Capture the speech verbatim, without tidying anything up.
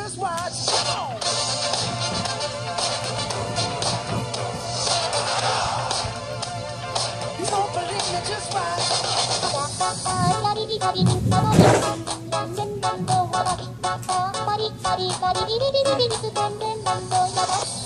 just watch. Come on. You don't believe me, just watch. Bari bari bari biri biri biri biri biri biri biri biri biri biri